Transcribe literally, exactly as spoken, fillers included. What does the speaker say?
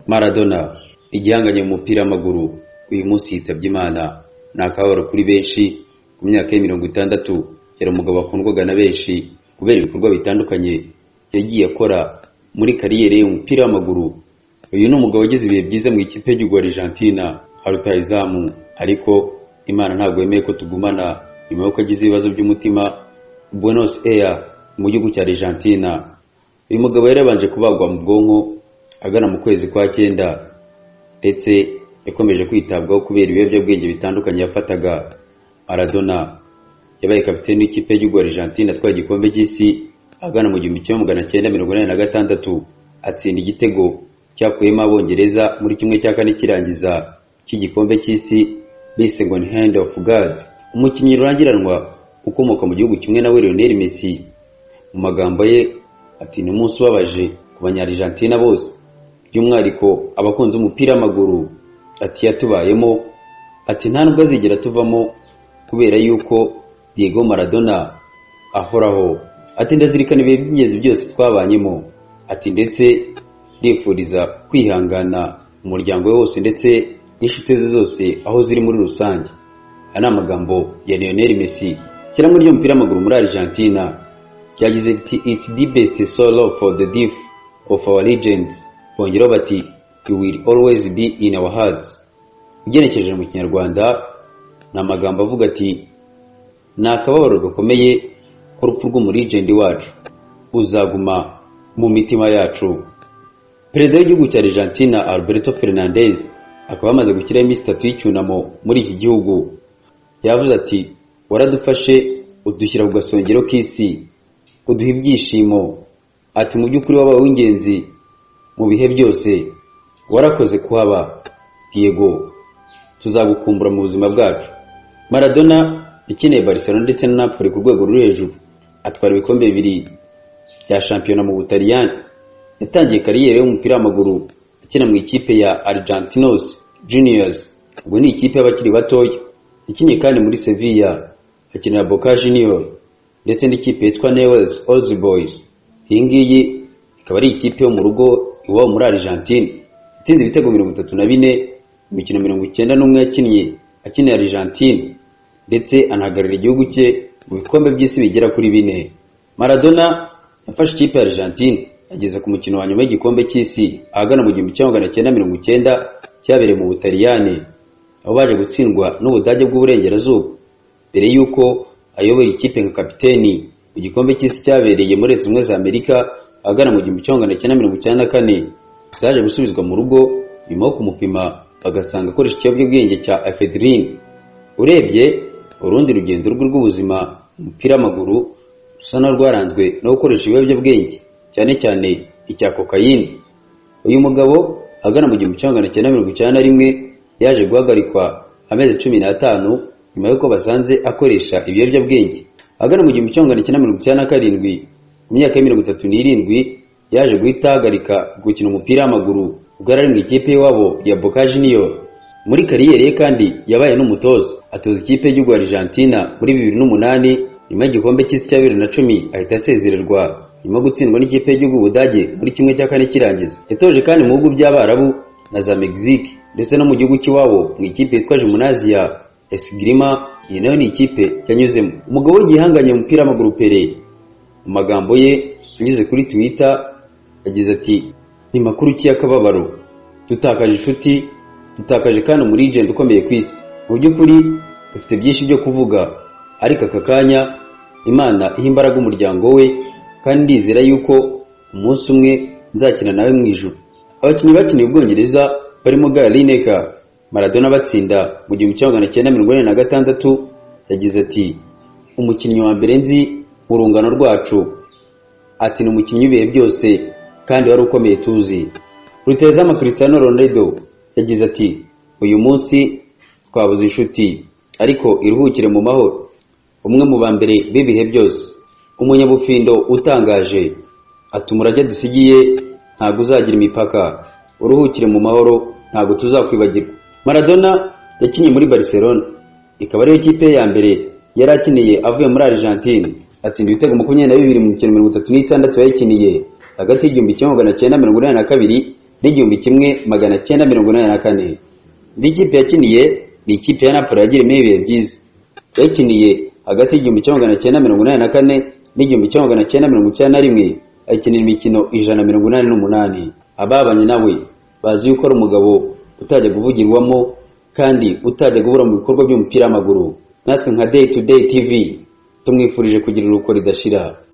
Maradona igihanganye mu mupira w'amaguru uyu munsi yitabye Imana. Nakabaro kuri benshi ku myaka ya mirongo itandatu yari umugabo akundwaga na benshi kubera ibikorwa bitandukanye yagiye akora muri kariyere y'umupira w'amaguru. Uyu ni umugabo wagize ibihe byiza mu ikipe y'Igihugu Argentina harutaye izamu, ariko Imana ntabwo yemeye ko tugumana nyuma y'uko agize ibibazo by'umutima Buenos Aires mu gihugu cya Argentina. Uyu mugabo yari yabanje kubagwa mu bwonko agana mu kwezi kwa cyenda, ndetse yakomeje kwitabwaho kubera ibiyobyabwenge bitandukanye yafataga. Maradona yabaye kapiteni w'ikipe y'Igihugu Argentina atwaye igikombe cy'isi agana mu gihumbi kimwe magana cyenda mirongo inani na gatandatu, atsinda igitego cyakuyemo Abongereza muri kimwe cya kane kirangiza cy'igikombe cy'isi bise ngo ni Hand of God. Umukinnyi rurangiranwa ukomoka mu gihugu kimwe nawe Lionel Messi, mu magambo ye ati ni umunsi ubabaje ku banya-Argentina bose, by'umwihariko abakunze umupira w'amaguru. Ati yatubayemo, ati nta nubwo azigera tuvamo kubera yuko Diego Maradona ahoraho. Ati ndazirikana ibihe by'ingenzi byose twabanyemo, ati ndetse ndifuriza kwihangana umuryango we wose ndetse n'inshuti ze zose aho ziri muri rusange. Aya ni amagambo ya Lionel Messi, ishyirahamwe ry'umupira w'amaguru muri Argentina ryagize ati it's the best sorrow for the death of our legends. Bongeraho bati you will always be in our hearts. Ugenekereje mu Kinyarwanda ni amagambo avuga ati ni akababaro gakomeye k'urupfu rw'umurigendi wacu, uzaguma mu mitima yacu. Perezida w'igihugu cya Argentina Alberto Fernandez akaba amaze gushyiraho iminsi itatu y'icyunamo muri iki gihugu. Yavuze ati waradufashe udushyira ku gasongero k'isi, uduha ibyishimo. Ati mu by'ukuri wabaye w'ingenzi mu bihe byose, warakoze kuhaba Diego, tuzagukumbura mu buzima bwacu. Maradona yakineye Barcelona ndetse na Napoli ku rwego ruri hejuru, atwara ibikombe bibiri bya shampiyona mu Butaliyani. Yatangiye kariyeri y'umupira w'amaguru akina mu ikipe ya Argentinos Juniors, ubwo ni ikipe y'abakiri batoya. Yakinnye kandi muri Sevilla, akinira Boca Juniors ndetse n'ikipe yitwa Newell's Old Boys. Iyi ngiyi ikaba ari ikipe yo mu rugo iwabo muri Argentina. Yatsinze ibitego mirongo itatu na bine mu mikino mirongo icyenda n'umwe yakinnye akinira Argentina, ndetse anahagararira igihugu cye mu bikombe by'isi bigera kuri bine. Maradona yafashe ikipe ya Argentina ageze ku mukino wa nyuma y'igikombe cy'isi ahagana mu gihumbi kimwe magana cyenda mirongo icyenda cyabereye mu Butaliyani, aho baje gutsindwa n'Ubudage bw'Uburengerazuba mbere y'uko ayobora ikipe nka kapiteni mu gikombe cy'isi cyabereye muri Leta Zunze Ubumwe za Amerika ahagana mu gihumbi kimwe magana cyenda mirongo icyenda na kane. Yaje gusubizwa mu rugo nyuma yo kumupima bagasanga akoresha ikiyobyabwenge cya ephedrine. Urebye urundi rugendo rwe rw'ubuzima umupira w'amaguru rusa n'urwaranzwe no gukoresha ibiyobyabwenge, cyane cyane icya kokayine. Uyu mugabo agana mu gihumbi kimwe magana cyenda mirongo icyenda na rimwe yaje guhagarikwa amezi cumi n'atanu nyuma y'uko basanze akoresha ibiyobyabwenge. Agana mu gihumbi kimwe magana cyenda mirongo icyenda na karindwi, mu myaka ya mirongo itatu n'irindwi, yaje guhita ahagarika gukina umupira w'amaguru ubwo yari mu ikipe y'iwabo ya Boca Juniors. Muri kariyeri ye kandi yabaye n'umutoza, atoza ikipe y'Igihugu Argentina muri bibiri n'umunani nyuma y'igikombe cy'isi cya bibiri na cumi ahita asezererwa nyuma yo gutsindwa n'ikipe y'Igihugu Budage muri kimwe cya kane kirangiza. Yatoje kandi mu bihugu by'Abarabu na za Mexique ndetse no mu gihugu cy'iwabo mu ikipe yitwa Gimnasia Esgrima. Iyi nayo ni ikipe yanyuzemo. Umugabo w'igihanganye mu mupira w'amaguru Pele, mu magambo ye yanyuze kuri Twitter yagize ati ni makuru ki y'akababaro, tutakaje inshuti, tutakaje kandi umurigend ukomeye ku isi. Mu by'ukuri dufite byinshi byo kuvuga, ariko aka kanya Imana iha imbaraga umuryango we, kandi ndizera yuko umunsi umwe nzakina nawe mu ijuru. Abakinnyi bakiniye Ubwongereza barimo Gary Lineker, Maradona batsinda mu gihumbi kimwe magana cyenda mirongo inani na gatandatu. Yagize ati umukinnyi wa mbere nzi mu rungano rwacu, ati ni umukinnyi w'ibihe byose kandi wari ukomeye tuzi. Rutahizamu Cristiano Ronaldo yagize ati uyu munsi twabuze inshuti, ariko iruhukire mu mahoro, umwe mu bambere b'ibihe byose, umunyabufindo utangaje. Ati umurage dusigiye ntabwo uzagira imipaka, uruhukire mu mahoro, ntabwo tuzakwibagirwa. Maradona yakinnye muri Barcelona, ikaba ariyo kipe ya mbere yari akiniye avuye muri Argentina. Atsinda ibitego makumyabiri na bibiri mu mikino mirongo itatu n'itandatu yayikiniye hagati y'igihumbi kimwe magana cyenda mirongo inani na kabiri n'igihumbi kimwe magana cyenda mirongo inani na kane. Indi kipe yakiniye ni ikipe ya Napoli yagirimo ibihe byiza. Yakiniye hagati y'igihumbi kimwe magana cyenda mirongo inani na kane n'igihumbi kimwe magana cyenda mirongo icyenda na rimwe, akinira imikino ijana na mirongo inani n'umunani. Ababanye nawe bazi yuko ari umugabo utajya kuvugirwamo kandi utajya guhura mu bikorwa by'umupira w'amaguru. Natwe nka Day to Day T V tumwifurije kugira uruko ridashira.